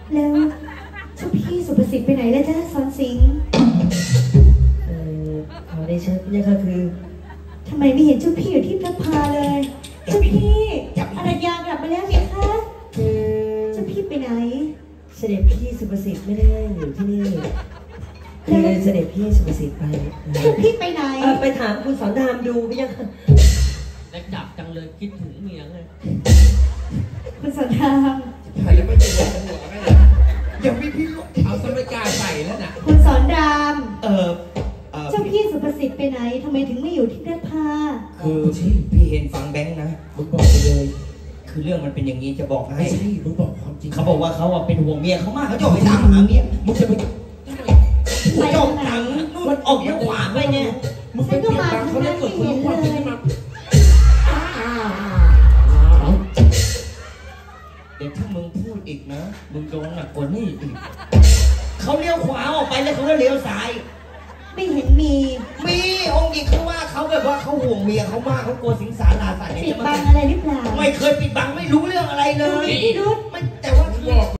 แล้วเจ้าพี่สุประสิทธิ์ไปไหนแล้วจ้าสอนสิงห์ขอได้ชัดเนี่ยก็คือทำไมไม่เห็นเจ้าพี่อยู่ที่พระพาเลยเจ้าพี่อรัญญากลับมาแล้วไหมคะเจ้าพี่ไปไหนเสด็จพี่สุประสิทธิ์ไม่ได้อยู่ที่นี่คือเสด็จพี่สุประสิทธิ์ไปเจ้าพี่ไปไหนไปถามคุณสอนรามดูพี่ยังและจับจังเลยคิดถึงเมียเลยคุณสอนรามถ่ายแล้วไม่ยืนหัวไม่เลยยังไม่พี่เอาสมัยกาใส่แล้วน่ะคุณสอนรามเจ้าพี่สุประสิทธิ์ไปไหนทำไมถึงไม่อยู่ที่พระพาคือพี่เห็นฟังแบงค์นะมึงบอกไปเลยคือเรื่องมันเป็นอย่างนี้จะบอกให้ใช่มึงบอกความจริงเขาบอกว่าเขาเป็นห่วงเมียเขามากเขาจะไปตามหาเมียมึงจะไปจบตังมันออกยังขวางไปไงมึงไปเปียกบังเขาแล้วเกิดคนความจริงขึ้นมาเดี๋ยวถ้ามึงพูดอีกนะมึงโดนหนักกว่านี้อีกเขาเลี้ยวขวาออกไปแล้วเขาก็เลี้ยวซ้ายไม่เห็นมีองค์หญิงเขาว่าเขาแบบว่าเขาห่วงเมียเขามากเขากลัวสิงสาราสัตว์ปิดบังอะไรหรือเปล่าไม่เคยปิดบังไม่รู้เรื่องอะไรเลยไม่แต่ว่า